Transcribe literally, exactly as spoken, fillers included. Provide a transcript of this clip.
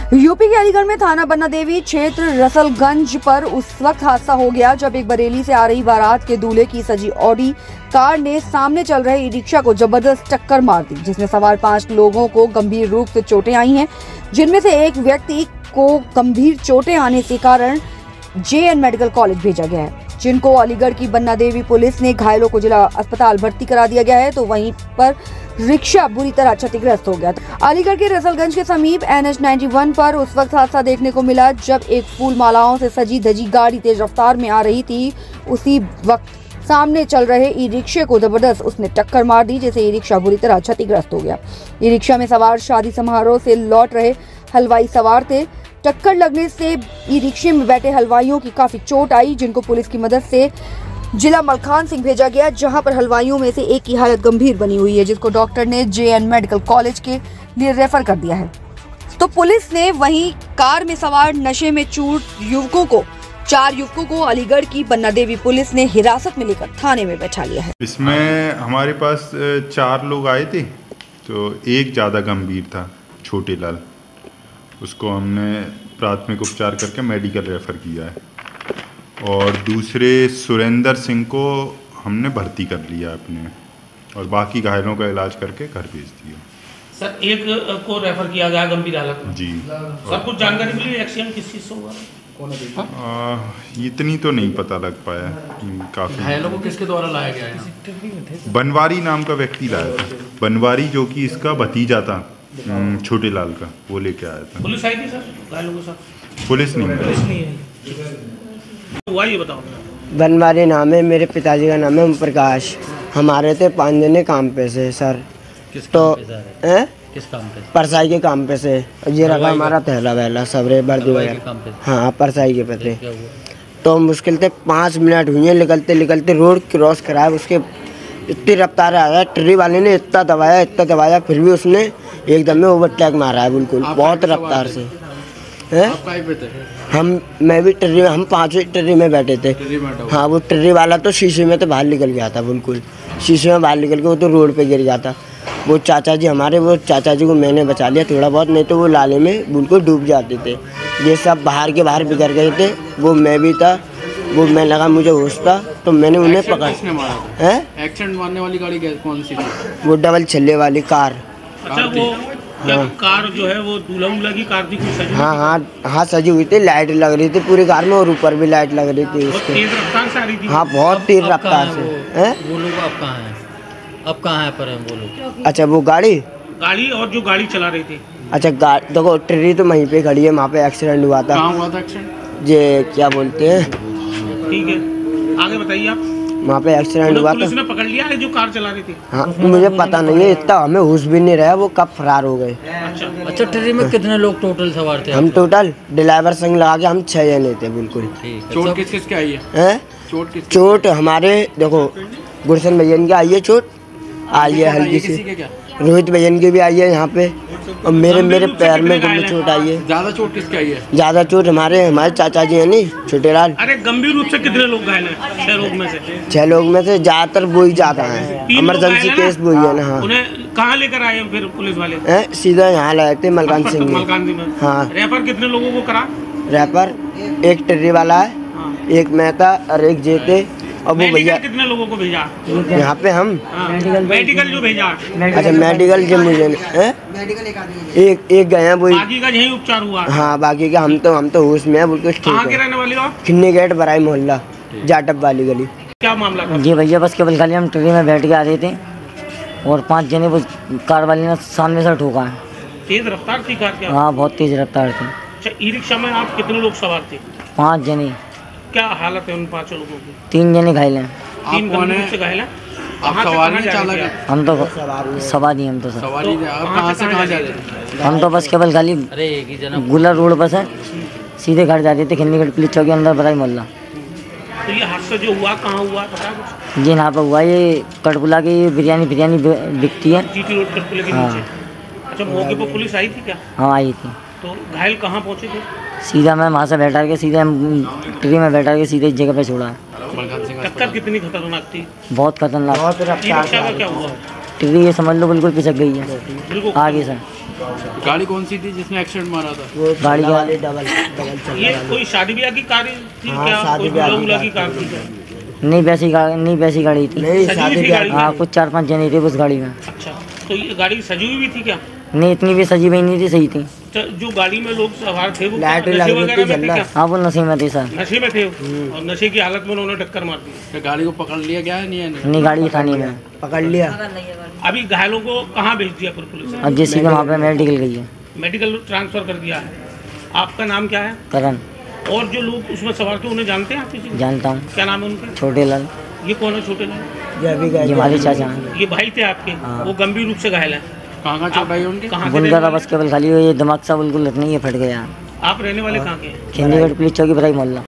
UP के अलीगढ़ में थाना बन्ना देवी क्षेत्र रसलगंज पर उस वक्त हादसा हो गया जब एक बरेली से आ रही बारात के दूल्हे की सजी ऑडी कार ने सामने चल रहे ई रिक्शा को जबरदस्त टक्कर मार दी, जिसमें सवार पांच लोगों को गंभीर रूप से चोटें आई हैं, जिनमें से एक व्यक्ति को गंभीर चोटें आने के कारण जे एन मेडिकल कॉलेज भेजा गया है, जिनको अलीगढ़ की बन्ना देवी पुलिस ने घायलों को जिला अस्पताल भर्ती करा दिया गया है। तो वहीं पर रिक्शा बुरी तरह क्षतिग्रस्त हो गया। अलीगढ़ के रसलगंज के समीप एन एच इक्यानवे पर उस वक्त हादसा देखने को मिला जब एक फूल मालाओं से सजी धजी गाड़ी तेज रफ्तार में आ रही थी। उसी वक्त सामने चल रहे ई रिक्शे को जबरदस्त उसने टक्कर मार दी, जिससे ई रिक्शा बुरी तरह क्षतिग्रस्त हो गया। ई रिक्शा में सवार शादी समारोह से लौट रहे हलवाई सवार थे। टक्कर लगने से ई रिक्शे में बैठे हलवाइयों की काफी चोट आई, जिनको पुलिस की मदद से जिला मलखान सिंह भेजा गया, जहां पर हलवाइयों में से एक की हालत गंभीर बनी हुई है, जिसको डॉक्टर ने जे एन मेडिकल कॉलेज के लिए रेफर कर दिया है। तो पुलिस ने वहीं कार में सवार नशे में चूर युवकों को चार युवकों को अलीगढ़ की बन्ना देवी पुलिस ने हिरासत में लेकर थाने में बैठा लिया है। इसमें हमारे पास चार लोग आए थे, तो एक ज़्यादा गंभीर था, छोटे लाल, उसको हमने प्राथमिक उपचार करके मेडिकल रेफ़र किया है, और दूसरे सुरेंद्र सिंह को हमने भर्ती कर लिया अपने, और बाकी घायलों का इलाज करके घर भेज दिया। सर, एक को रेफर किया गया गंभीर हालत में। जी। सर, कुछ जानकारी मिली एक्सीडेंट किस चीज़ से हुआ? आ, इतनी तो नहीं पता लग पाया। काफ़ी घायलों को किसके द्वारा लाया गया है? बनवारी नाम का व्यक्ति लाया था, बनवारी, जो कि इसका भतीजा था छोटे लाल का, वो लेके आया था। पुलिस आई थी सर घायलों के साथ? पुलिस नहीं पुलिस नहीं आई। हुआ ये बताओ। बनवारी नाम है, मेरे पिताजी का नाम है ओम प्रकाश। हमारे थे पाँच जने काम पे से सर। किस तो काम किस काम पे? परसाई के काम पे से। ये रखा हमारा थैला वैला सबरे बर्दी वगैरह। हाँ, परसाई के पे थे। तो मुश्किल से पाँच मिनट हुए निकलते निकलते रोड क्रॉस कराया, उसके इतनी रफ्तार आ गया, ट्री वाले ने इतना दबाया इतना दबाया, फिर भी उसने एकदम में ओवरटेक मारा है, बिल्कुल बहुत रफ्तार से। हैं? हम मैं भी ट्री में, हम पाँचों ट्री में बैठे थे। हाँ, वो ट्री वाला तो शीशे में तो बाहर निकल गया था, बिल्कुल शीशे में बाहर निकल के वो तो रोड पे गिर गया था। वो चाचा जी हमारे, वो चाचा जी को मैंने बचा लिया थोड़ा बहुत, नहीं तो वो लाले में बिल्कुल डूब जाते थे। ये सब बाहर के बाहर बिगड़ गए थे। वो मैं भी था, वो मैं लगा मुझे होश था, तो मैंने उन्हें पकड़ा। हैं? एक्सीडेंट मारने वाली गाड़ी कौन सी थी? वो डबल छल्ले वाली कार। अच्छा, वो हाँ। कार जो है वो दूल्हा उल्हा की कार थी, कुछ सजी? हाँ हाँ हाँ, सजी हुई थी, लाइट लग रही थी पूरी कार में, और ऊपर भी लाइट लग रही थी उसके। तेज रफ्तार से आ रही थी? हाँ, बहुत तेज रफ्तार से। हैं? वो लोग अब कहाँ हैं? अब कहाँ है पर हैं वो लोग? अच्छा, वो गाड़ी गाड़ी और जो गाड़ी चला रही थी? अच्छा, गाड़ी देखो, ट्री तो वहीं पे खड़ी है, वहाँ पे एक्सीडेंट हुआ था। कहाँ हुआ था एक्सीडेंट? ये क्या बोलते हैं, ठीक है, आगे बताइए आप। वहाँ पे एक्सीडेंट हुआ था। पुलिस ने पकड़ लिया है जो कार चला रही थी? हाँ, मुझे पता नहीं है, इतना हमें होश भी नहीं रहा वो कब फरार हो गए। अच्छा अच्छा, ट्रेन में कितने लोग टोटल सवार थे? हम टोटल ड्राइवर संग लगा के हम छह जने थे, बिल्कुल। चोट किस किस की आई है? हैं? चोट किस? चोट हमारे देखो, गुरसन भैयन की आई है चोट, आई है हल्की सी। रोहित भैयन की भी आई है यहाँ पे, और मेरे मेरे पैर में चोट आई है। ज्यादा चोट किसकी आई है? ज्यादा चोट हमारे हमारे चाचा जी है नहीं, छोटे लाल। अरे गंभीर रूप से कितने लोग घायल हैं? छह लोग में से? छह लोग में से ज्यादातर वो ही ज्यादा है, इमरजेंसी केस वो ही है ना। हाँ। उन्हें कहाँ लेकर आए फिर पुलिस वाले? है, सीधा यहाँ लाए थे मलकान सिंह में। मलकान सिंह में। हाँ। रेफर कितने लोगों को करा? रेफर एक टिर्री वाला है, एक मैं था और एक जे थे। और वो भैया कितने लोगों को भेजा यहाँ पे? हम मेडिकल जो भेजा? अच्छा, मेडिकल जो मुझे एक एक गए हैं, वो बाकी का यही उपचार हुआ? हाँ, बाकी का हम तो हम तो होश में है, बिल्कुल ठीक है। कहाँ के रहने वाले हो? खिन्नी गेट बराई मोहल्ला, जाटप वाली गली। क्या मामला था? जी भैया, बस केवल खाली हम ट्रेन में बैठ के आ रहे थे, और पाँच जने वो कार वाले ने सामने से ठोका है। तेज रफ्तार थी कार? क्या? हाँ, बहुत तेज रफ्तार थी। अच्छा, ई रिक्शा में आप कितने लोग सवार थे? पाँच जने। क्या हालत है उन पांचों लोगों की? तीन जने घायल हैं। तीन गंभीर से घायल हैं? आप सवारी चालक हैं? हम तो सवारी हम तो सर सवारी। आप कहाँ से कहाँ जा रहे थे? हम तो बस केवल खाली गुलर रोड पर है, सीधे घर जा रहे थे, खिन्नी गेट पुलिस चौकी अंदर बराई मोहल्ला। तो ये हादसा जो हुआ कहाँ हुआ पता कुछ? जी यहाँ पर हुआ, ये कटपुला की बिरयानी बिरयानी बिकती है, जीटी रोड कटपुला के नीचे। अच्छा, मौके पर पुलिस आई थी क्या? हाँ, आई थी। तो घायल कहाँ पहुँचे थे? सीधा मैं वहाँ से बैठा के सीधे ट्री में बैठा के सीधे जगह पे छोड़ा है। टक्कर कितनी खतरनाक थी? बहुत खतरनाक। ई रिक्शा का क्या हुआ? ट्री ये समझ लो बिल्कुल पिसक गई है आगे से। गाड़ी कौन सी थी जिसने एक्सीडेंट मारा था? वो गाड़ी का- वाली डबल डबल चल ये रहा है। कोई शादी ब्याह की कार थी हाँ, क्या? शादी कोई ब्याह दूल्हा की उल्हा की कार कार थी। थी क्या? नहीं वैसी गाड़ी नहीं वैसी गाड़ी थी। नहीं सजी शादी हुई थी ब्याह गाड़ी? की हाँ कुछ चार पांच जने थे उस गाड़ी में। अच्छा, तो ये गाड़ी सजी हुई भी थी क्या? नहीं इतनी भी सजी हुई नहीं थी, सही थी। तो जो गाड़ी में लोग सवार थे वो लाइट क्या लग नशे रही थी, वगैरह में थे जल्ला। क्या? हाँ वो नशे में थे सर। नशे में थे और नशे की हालत में उन्होंने टक्कर मार दी। क्या गाड़ी को पकड़ लिया गया है नहीं है नहीं? नहीं गाड़ी थाने में। पकड़ लिया। अभी घायलों को कहाँ भेज दिया पुलिस ने? अब जैसी के वहाँ पे मेडिकल गई है। मेडिकल ट्रांसफर कर दिया है। आपका नाम क्या है? करण और जो लोग उसमें सवार थे उन्हें जानते हैं आप किसी को? जानता हूँ। क्या नाम है उनके? छोटे लाल ये कौन है छोटे लाल? ये भी ये गए हमारे चाचा हैं। ये भाई थे आपके? हाँ। वो गंभीर रूप से घायल है। कहाँ कहाँ चोट आई उनकी? कहाँ के बुल रहने गया था वाले? बस केवल खाली हुई, ये दिमाग सा बिल्कुल नहीं ये फट गया। आप रहने वाले कहाँ के हैं? खिंडीगढ़ पुलिस चौकी बराई मोहल्ला।